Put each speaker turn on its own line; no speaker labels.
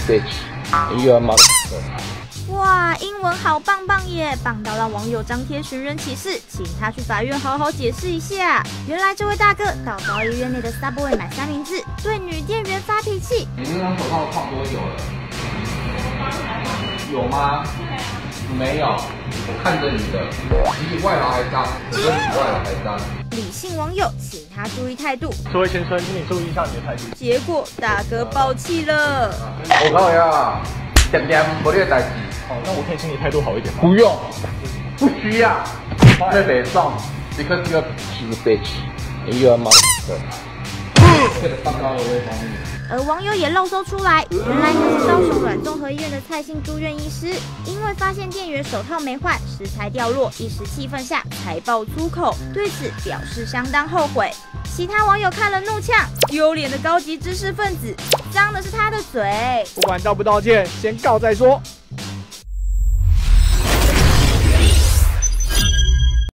bitch, you are mother.
哇，英文好棒棒耶，棒到让网友张贴寻人启事，请他去法院好好解释一下。原来这位大哥到高医院内的 Subway 买三明治，对女店员发脾气。
你那张手套放多久了？有吗？没有，我看着你的，比外劳还脏，我跟比外劳还脏。
理性网友请他注意态度。
这位先生，请你注意一下你的态度。
结果大哥爆气了。
我告诉呀，点点无你的代志。
好，那我可以请你态度好一点吗？
不用，不需要。那北宋 ，because you are bitch, you are mother. 这个放高了微方面。
而网友也漏搜出来，原来他是高雄阮综合医院的蔡姓住院医师，因为发现店员手套没换，食材掉落，一时气愤下才爆粗口，对此表示相当后悔。其他网友看了怒呛：丢脸的高级知识分子，脏的是他的嘴。
不管道不道歉，先告再说。